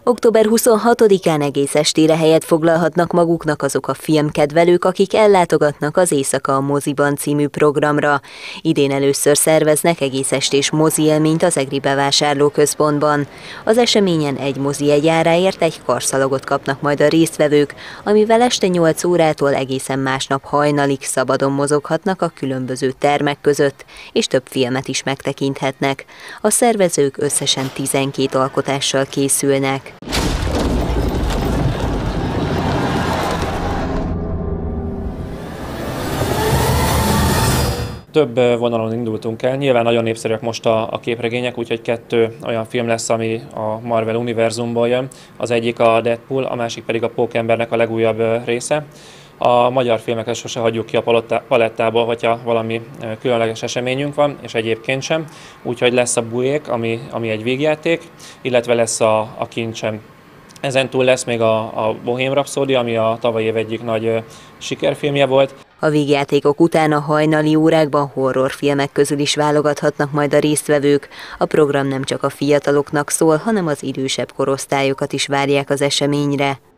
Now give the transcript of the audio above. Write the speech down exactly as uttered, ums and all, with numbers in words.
október huszonhatodikán egész estére helyet foglalhatnak maguknak azok a filmkedvelők, akik ellátogatnak az Éjszaka a moziban című programra. Idén először szerveznek egész estés mozi élményt az egri bevásárlóközpontban. Az eseményen egy mozi jegyáráért egy karszalagot kapnak majd a résztvevők, amivel este nyolc órától egészen másnap hajnalig szabadon mozoghatnak a különböző termek között, és több filmet is megtekinthetnek. A szervezők összesen tizenkét alkotással készülnek. Több vonalon indultunk el, nyilván nagyon népszerűek most a, a képregények, úgyhogy kettő olyan film lesz, ami a Marvel univerzumból jön. Az egyik a Deadpool, a másik pedig a Pókembernek a legújabb része. A magyar filmeket sose hagyjuk ki a palettából, hogyha valami különleges eseményünk van, és egyébként sem. Úgyhogy lesz a Bujék, ami, ami egy vígjáték, illetve lesz a, a Kincsem. Ezen túl lesz még a, a Bohém Rhapsody, ami a tavalyi év egyik nagy sikerfilmje volt. A vígjátékok után a hajnali órákban horrorfilmek közül is válogathatnak majd a résztvevők. A program nem csak a fiataloknak szól, hanem az idősebb korosztályokat is várják az eseményre.